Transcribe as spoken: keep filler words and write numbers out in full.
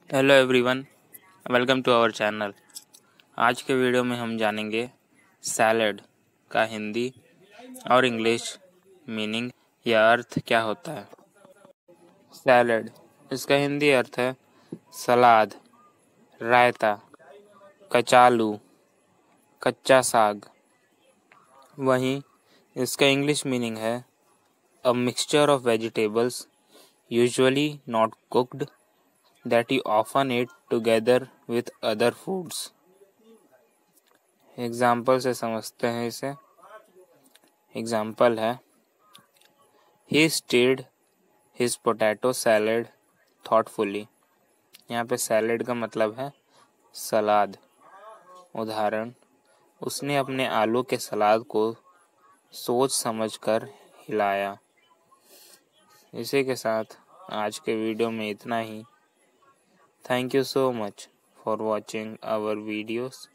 Hello everyone, welcome to our channel. आज के video में हम जानेंगे सैलड का हिंदी और इंग्लिश मीनिंग या अर्थ क्या होता है। सैलड, इसका हिंदी अर्थ है सलाद, रायता, कचालू, कच्चा साग। वहीं इसका इंग्लिश मीनिंग है a mixture of vegetables usually not cooked that you often eat together with other foods। Example से समझते हैं इसे। एग्जाम्पल है He stirred his potato salad thoughtfully। यहाँ पे सैलेड का मतलब है सलाद। उदाहरण, उसने अपने आलू के सलाद को सोच समझकर हिलाया। इसी के साथ आज के वीडियो में इतना ही। Thank you so much for watching our videos.